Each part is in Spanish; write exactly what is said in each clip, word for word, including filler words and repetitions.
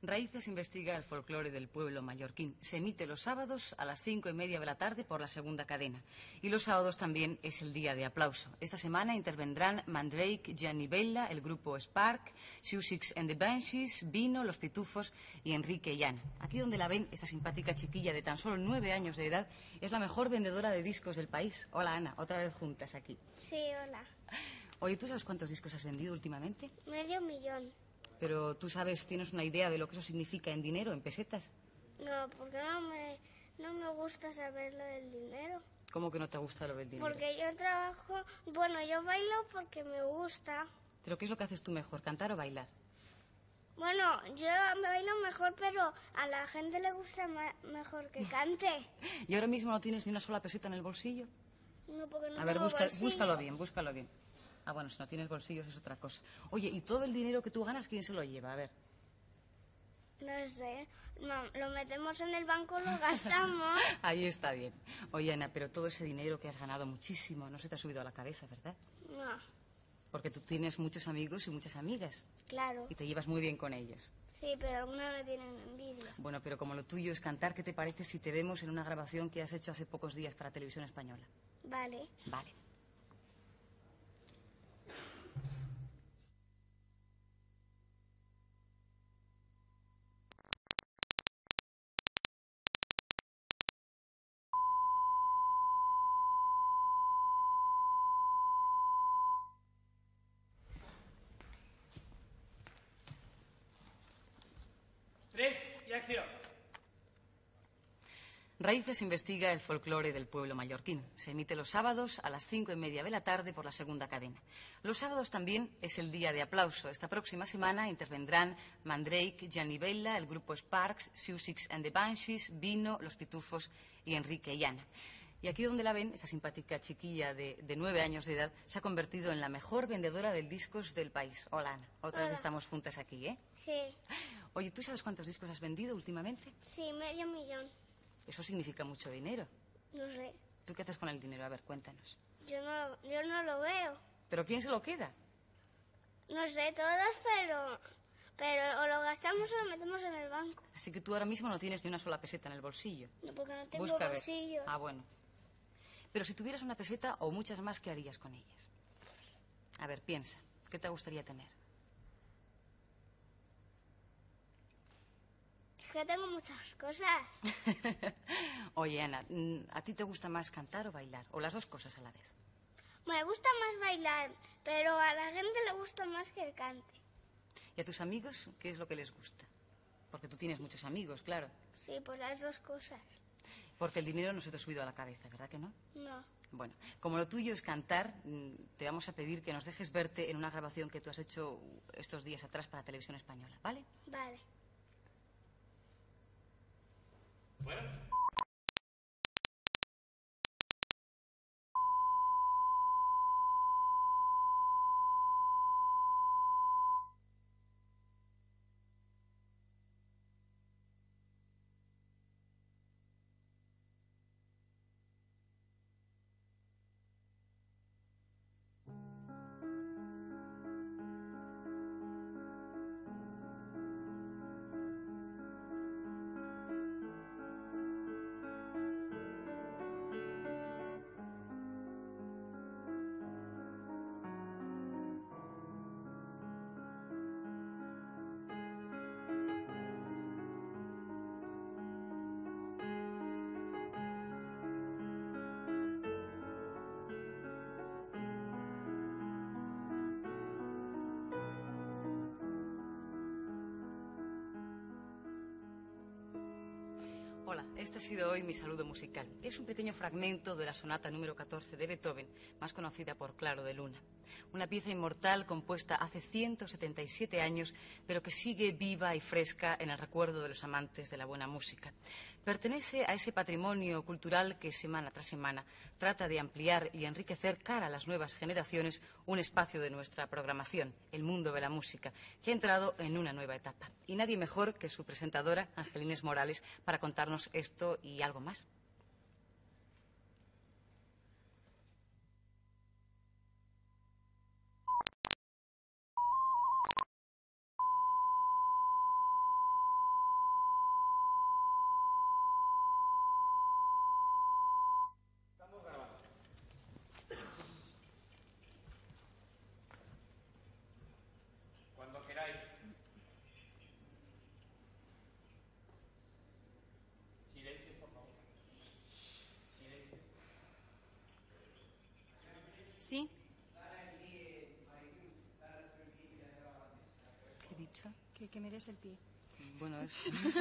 Raíces investiga el folclore del pueblo mallorquín. Se emite los sábados a las cinco y media de la tarde por la segunda cadena. Y los sábados también es el día de aplauso. Esta semana intervendrán Mandrake, Gianni Bella, el grupo Spark, Sussex and the Banshees, Vino, Los Pitufos y Enrique y Ana. Aquí donde la ven, esta simpática chiquilla de tan solo nueve años de edad es la mejor vendedora de discos del país. Hola, Ana, otra vez juntas aquí. Sí, hola. Oye, ¿tú sabes cuántos discos has vendido últimamente? Medio millón. Pero tú sabes, ¿tienes una idea de lo que eso significa en dinero, en pesetas? No, porque no me, no me gusta saber lo del dinero. ¿Cómo que no te gusta lo del dinero? Porque yo trabajo, bueno, yo bailo porque me gusta. ¿Pero qué es lo que haces tú mejor, cantar o bailar? Bueno, yo bailo mejor, pero a la gente le gusta ma- mejor que cante. ¿Y ahora mismo no tienes ni una sola peseta en el bolsillo? No, porque no A ver, tengo busca- bolsillo. búscalo bien, búscalo bien. Ah, bueno, si no tienes bolsillos es otra cosa. Oye, ¿y todo el dinero que tú ganas, quién se lo lleva? A ver. No sé, no, lo metemos en el banco, lo gastamos. Ahí está bien. Oye, Ana, pero todo ese dinero que has ganado muchísimo no se te ha subido a la cabeza, ¿verdad? No, Porque tú tienes muchos amigos y muchas amigas claro. y te llevas muy bien con ellos. Sí, pero algunos me tienen envidia. Bueno, pero como lo tuyo es cantar, ¿qué te parece si te vemos en una grabación que has hecho hace pocos días para Televisión Española? Vale. Vale. Tres y acción. Raíces investiga el folclore del pueblo mallorquín. Se emite los sábados a las cinco y media de la tarde por la segunda cadena. Los sábados también es el día de aplauso. Esta próxima semana intervendrán Mandrake, Gianni Bella, el grupo Sparks, Sussex and the Banshees, Vino, Los Pitufos y Enrique y Ana. Y aquí donde la ven, esa simpática chiquilla de, de nueve años de edad se ha convertido en la mejor vendedora de discos del país. Hola, Ana. Otra Hola. vez estamos juntas aquí, ¿eh? Sí, Oye, ¿tú sabes cuántos discos has vendido últimamente? sí, medio millón. Eso significa mucho dinero. No sé, ¿Tú qué haces con el dinero? A ver, cuéntanos. yo no, lo- yo no lo veo. ¿Pero quién se lo queda? No sé todos, pero, pero o lo gastamos o lo metemos en el banco. Así que tú ahora mismo no tienes ni una sola peseta en el bolsillo. No, porque no tengo Busca a ver. bolsillos. Ah, bueno. Pero si tuvieras una peseta o muchas más, ¿qué harías con ellas? A ver, piensa. ¿Qué te gustaría tener? Es que tengo muchas cosas. Oye, Ana, mm, ¿a ti te gusta más cantar o bailar? ¿O las dos cosas a la vez? Me gusta más bailar, pero a la gente le gusta más que cante. ¿Y a tus amigos qué es lo que les gusta? Porque tú tienes muchos amigos, claro. Sí, pues las dos cosas. Porque el dinero no se te ha subido a la cabeza, ¿verdad que no? No. Bueno, como lo tuyo es cantar, mm, te vamos a pedir que nos dejes verte en una grabación que tú has hecho estos días atrás para Televisión Española, ¿vale? Vale. Bueno. Hola, este ha sido hoy mi saludo musical. Es un pequeño fragmento de la sonata número catorce de Beethoven, más conocida por Claro de Luna. Una pieza inmortal compuesta hace ciento setenta y siete años, pero que sigue viva y fresca en el recuerdo de los amantes de la buena música. Pertenece a ese patrimonio cultural que semana tras semana trata de ampliar y enriquecer cara a las nuevas generaciones un espacio de nuestra programación, el mundo de la música, que ha entrado en una nueva etapa. Y nadie mejor que su presentadora, Angelines Morales, para contarnos esto y algo más. ¿Sí? ¿Qué he dicho? Que, que me des el pie. Bueno, es...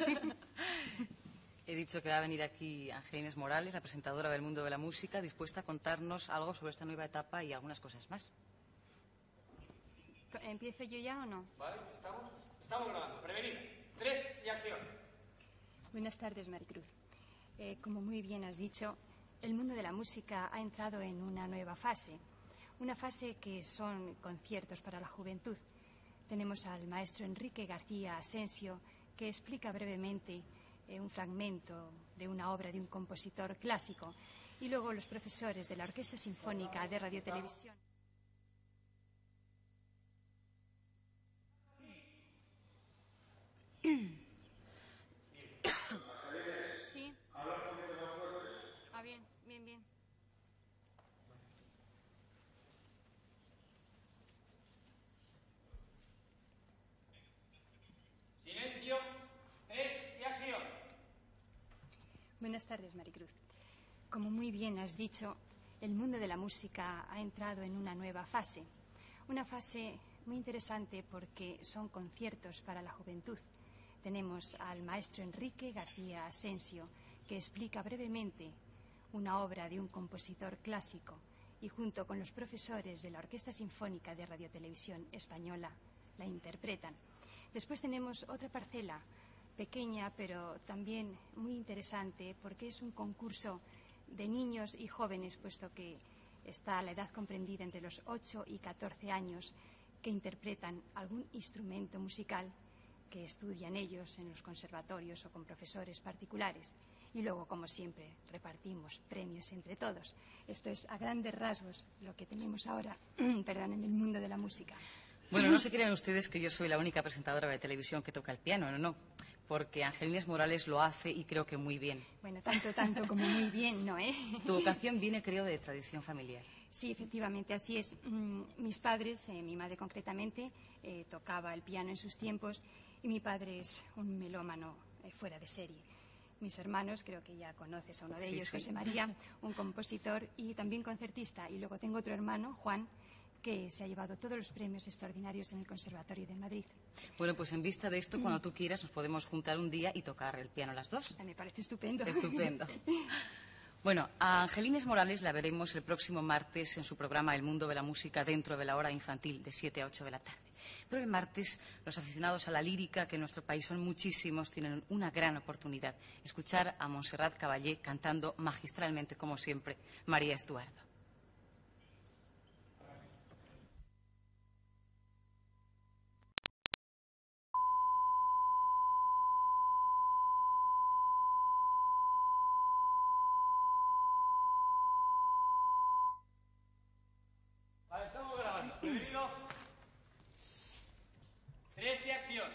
He dicho que va a venir aquí Angelines Morales, la presentadora del mundo de la música, dispuesta a contarnos algo sobre esta nueva etapa y algunas cosas más. ¿Empiezo yo ya o no? Vale, estamos, estamos grabando. Prevenida. Tres y acción. Buenas tardes, Maricruz. Eh, como muy bien has dicho, el mundo de la música ha entrado en una nueva fase. Una fase que son conciertos para la juventud. Tenemos al maestro Enrique García Asensio, que explica brevemente eh, un fragmento de una obra de un compositor clásico. Y luego los profesores de la Orquesta Sinfónica de Radio Televisión. Sí. Ah, bien, bien, bien. Silencio. Tres y acción. Buenas tardes, Maricruz. Como muy bien has dicho, el mundo de la música ha entrado en una nueva fase. Una fase muy interesante porque son conciertos para la juventud. Tenemos al maestro Enrique García Asensio, que explica brevemente una obra de un compositor clásico y junto con los profesores de la Orquesta Sinfónica de Radio Televisión Española la interpretan. Después tenemos otra parcela, pequeña pero también muy interesante porque es un concurso de niños y jóvenes, puesto que está la edad comprendida entre los ocho y catorce años, que interpretan algún instrumento musical que estudian ellos en los conservatorios o con profesores particulares. Y luego, como siempre, repartimos premios entre todos. Esto es a grandes rasgos lo que tenemos ahora perdón, en el mundo de la música. Bueno, no se crean ustedes que yo soy la única presentadora de televisión que toca el piano, no, no. Porque Angelines Morales lo hace y creo que muy bien. Bueno, tanto, tanto como muy bien, ¿no, eh? Tu vocación viene, creo, de tradición familiar. Sí, efectivamente, así es. Mm, mis padres, eh, mi madre concretamente, eh, tocaba el piano en sus tiempos y mi padre es un melómano eh, fuera de serie. Mis hermanos, creo que ya conoces a uno de Sí, ellos, sí. José María, un compositor y también concertista. Y luego tengo otro hermano, Juan, que se ha llevado todos los premios extraordinarios en el Conservatorio de Madrid. Bueno, pues en vista de esto, cuando tú quieras, nos podemos juntar un día y tocar el piano las dos. Ah, me parece estupendo. Estupendo. Bueno, a Angelines Morales la veremos el próximo martes en su programa El Mundo de la Música dentro de la hora infantil de siete a ocho de la tarde. Pero el martes los aficionados a la lírica, que en nuestro país son muchísimos, tienen una gran oportunidad. Escuchar a Montserrat Caballé cantando magistralmente, como siempre, María Estuardo. Vale, estamos grabando. Prevenido. Tres y acción.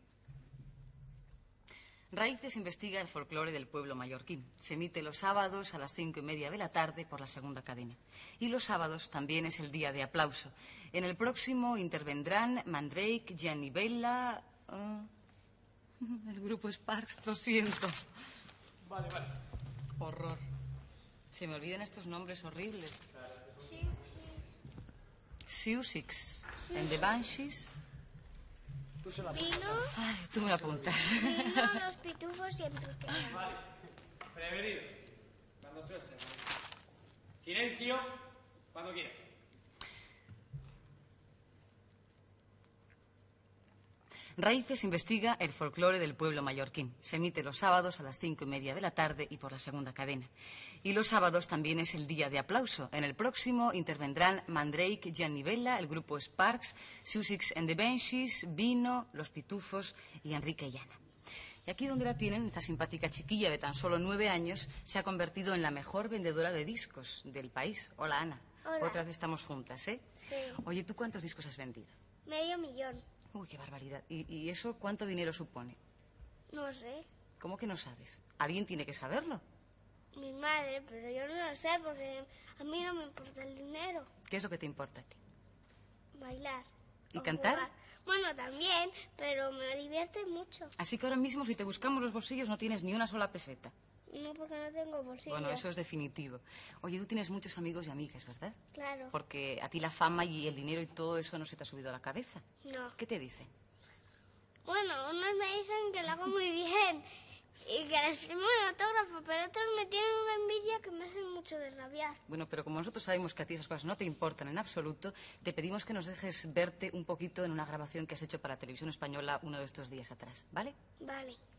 Raíces investiga el folclore del pueblo mallorquín. Se emite los sábados a las cinco y media de la tarde por la segunda cadena. Y los sábados también es el día de aplauso. En el próximo intervendrán Mandrake, Gianni Bella... ah, el grupo Sparks, lo siento. Vale, vale. Horror. Se me olvidan estos nombres horribles. Sí, sí. Sussex, and the Banshees. Tú se la Vino, Ay, tú me lo apuntas. vino, los pitufos y Enrique. Vale. Prevenido. Cuando tú estés. Silencio. Cuando quieras. Raíces investiga el folclore del pueblo mallorquín. Se emite los sábados a las cinco y media de la tarde y por la segunda cadena. Y los sábados también es el día de aplauso. En el próximo intervendrán Mandrake, Gianni Bella, el grupo Sparks, Sussex and the Banshees, Vino, Los Pitufos y Enrique y Ana. Y aquí donde la tienen, esta simpática chiquilla de tan solo nueve años se ha convertido en la mejor vendedora de discos del país. Hola, Ana. Hola. Otra vez estamos juntas, ¿eh? Sí, Oye, ¿tú cuántos discos has vendido? medio millón. Uy, qué barbaridad. ¿Y, y eso cuánto dinero supone? No sé, ¿Cómo que no sabes? Alguien tiene que saberlo. mi madre, pero yo no lo sé porque a mí no me importa el dinero. ¿Qué es lo que te importa a ti? Bailar. ¿Y o cantar? jugar. Bueno, también, pero me divierte mucho. Así que ahora mismo, si te buscamos los bolsillos, no tienes ni una sola peseta. No, porque no tengo bolsillo. Bueno, eso es definitivo. Oye, tú tienes muchos amigos y amigas, ¿verdad? Claro. Porque a ti la fama y el dinero y todo eso no se te ha subido a la cabeza. No. ¿Qué te dicen? Bueno, unos me dicen que lo hago muy bien y que les firmo un autógrafo, pero otros me tienen una envidia que me hacen mucho de rabiar. Bueno, pero como nosotros sabemos que a ti esas cosas no te importan en absoluto, te pedimos que nos dejes verte un poquito en una grabación que has hecho para Televisión Española uno de estos días atrás, ¿vale? Vale.